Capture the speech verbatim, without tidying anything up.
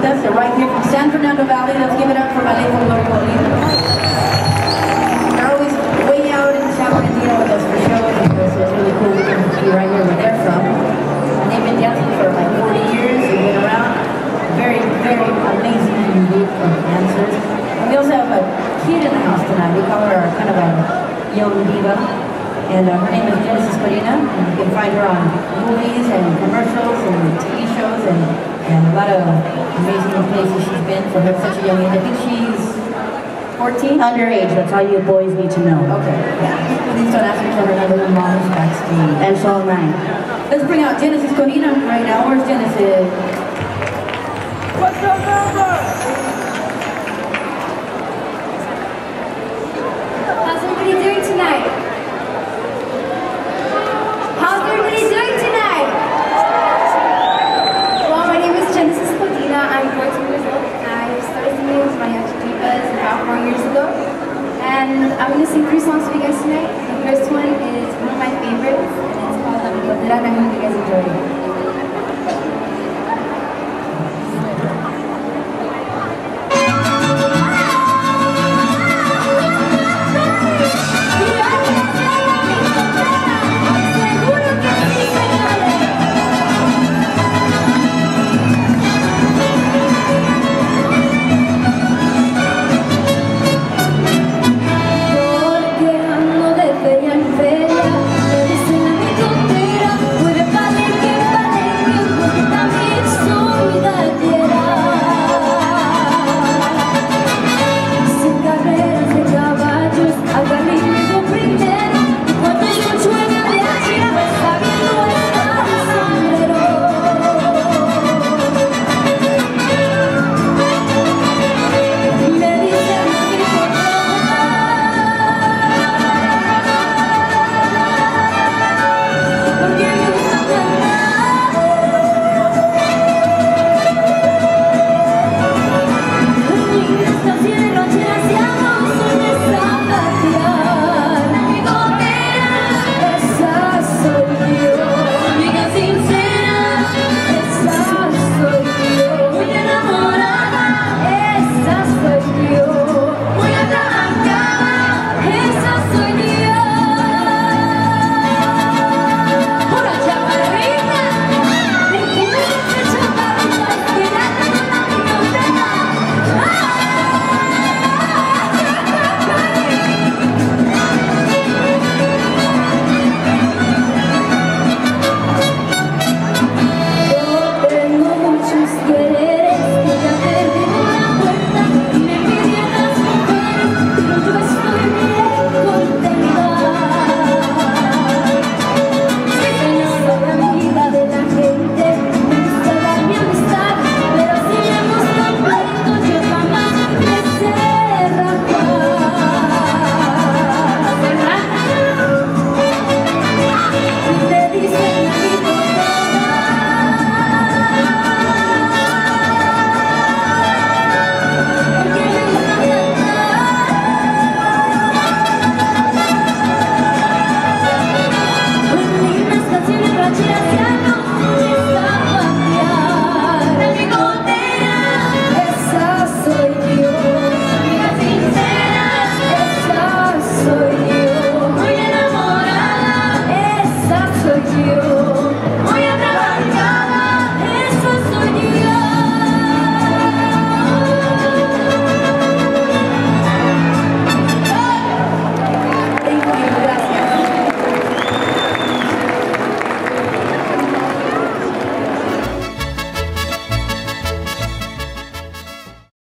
us. They're right here from San Fernando Valley. Let's give it up for Ballet Folklorico Ollin. They're always way out in San Fernando with us for shows, so it's really cool we can be right here where they're from. And they've been dancing for like forty years. They've been around. Very, very amazing group of dancers. And we also have a kid in the house tonight. We call her our kind of a young diva. And uh, her name is Codina. And you can find her on movies and commercials and T V shows and, and a lot of amazing places she's been for her such a young age. I think she's fourteen? Underage, that's all you boys need to know. Okay, yeah. Please don't ask me for her number, her mom's backstage. And so am I. Let's bring out Genesis Codina right now. Where's Genesis? What's your number? How's everybody doing tonight? How's everybody doing tonight? Well, my name is Genesis Codina. I'm fourteen years old. I started singing with Mariachi Divas about four years ago. And I'm going to sing three songs for you guys tonight. The first one is one of my favorites, and it's called Mitotera, and I hope you guys enjoy it.